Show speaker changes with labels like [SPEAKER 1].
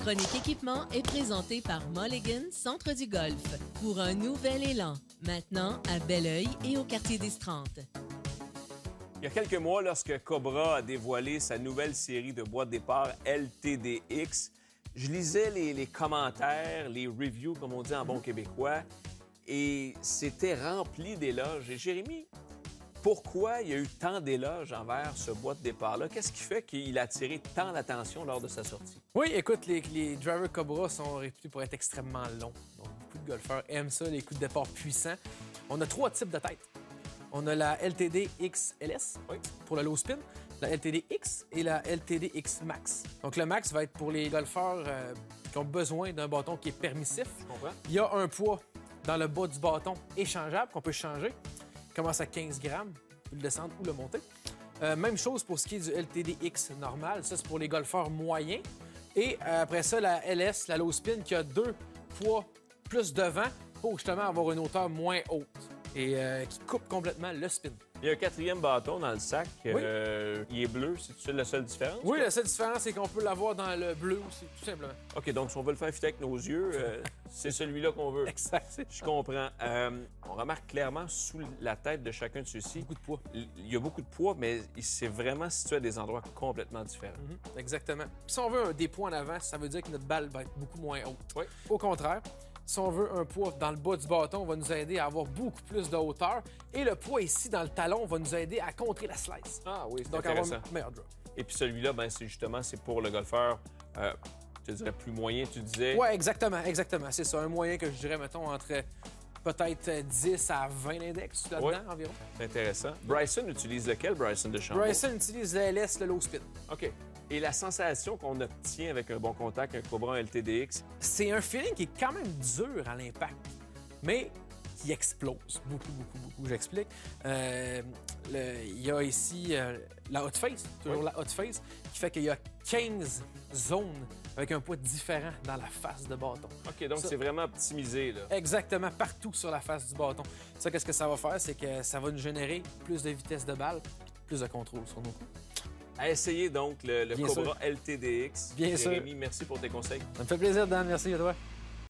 [SPEAKER 1] chronique équipement est présentée par Mulligan Centre du Golf pour un nouvel élan. Maintenant à Belleuil et au quartier des 30.
[SPEAKER 2] Il y a quelques mois, lorsque Cobra a dévoilé sa nouvelle série de boîtes départ LTDX, je lisais les commentaires, les reviews, comme on dit en bon québécois, et c'était rempli d'éloges. Et Jérémy, pourquoi il y a eu tant d'éloges envers ce boîte départ-là? Qu'est-ce qui fait qu'il a attiré tant d'attention lors de sa sortie?
[SPEAKER 3] Oui, écoute, les drivers Cobra sont réputés pour être extrêmement longs. Donc, beaucoup de golfeurs aiment ça, les coups de départ puissants. On a 3 types de têtes. On a la LTD XLS pour le low spin, la LTD X et la LTD X Max. Donc, le Max va être pour les golfeurs qui ont besoin d'un bâton qui est permissif.
[SPEAKER 2] Je comprends.
[SPEAKER 3] Il y a un poids dans le bas du bâton échangeable qu'on peut changer. Il commence à 15 grammes, on peut le descendre ou le monter. Même chose pour ce qui est du LTDX normal. Ça, c'est pour les golfeurs moyens. Et après ça, la LS, la low spin, qui a 2 poids plus de vent pour justement avoir une hauteur moins haute et qui coupe complètement le spin.
[SPEAKER 2] Il y a un 4e bâton dans le sac. Il est bleu. C'est la seule différence?
[SPEAKER 3] Oui, la seule différence, c'est qu'on peut l'avoir dans le bleu aussi, tout simplement.
[SPEAKER 2] OK, donc si on veut le faire fitter avec nos yeux, c'est celui-là qu'on veut.
[SPEAKER 3] Exact.
[SPEAKER 2] Je comprends. On remarque clairement sous la tête de chacun de ceux-ci.
[SPEAKER 3] Beaucoup de poids.
[SPEAKER 2] Il y a beaucoup de poids, mais c'est vraiment situé à des endroits complètement différents.
[SPEAKER 3] Exactement. Puis si on veut des poids en avant, ça veut dire que notre balle va être beaucoup moins haute.
[SPEAKER 2] Oui.
[SPEAKER 3] Au contraire, si on veut un poids dans le bas du bâton, on va nous aider à avoir beaucoup plus de hauteur. Et le poids ici, dans le talon, va nous aider à contrer la slice.
[SPEAKER 2] Ah oui, c'est
[SPEAKER 3] Donc,
[SPEAKER 2] intéressant.
[SPEAKER 3] avoir un meilleur drop.
[SPEAKER 2] Et puis celui-là, c'est pour le golfeur, je dirais plus moyen, tu disais.
[SPEAKER 3] Oui, exactement. C'est ça. Un moyen que je dirais, mettons, entre peut-être 10 à 20 index là-dedans environ.
[SPEAKER 2] C'est intéressant. Bryson utilise lequel, Bryson de Chambaud?
[SPEAKER 3] Bryson utilise le LS, le low spin.
[SPEAKER 2] OK. Et la sensation qu'on obtient avec un bon contact, un Cobra LTDX?
[SPEAKER 3] C'est un feeling qui est quand même dur à l'impact, mais qui explose beaucoup. J'explique. Il y a ici la hot face, toujours la hot face, qui fait qu'il y a 15 zones avec un poids différent dans la face de bâton.
[SPEAKER 2] OK, donc c'est vraiment optimisé, là.
[SPEAKER 3] Exactement, partout sur la face du bâton. Ça, qu'est-ce que ça va faire? C'est que ça va nous générer plus de vitesse de balle, plus de contrôle sur nos coups.
[SPEAKER 2] À essayer donc le
[SPEAKER 3] Bien
[SPEAKER 2] Cobra
[SPEAKER 3] sûr.
[SPEAKER 2] LTDX.
[SPEAKER 3] Bien sûr.
[SPEAKER 2] Jérémy, merci pour tes conseils.
[SPEAKER 3] Ça me fait plaisir, Dan. Merci à toi.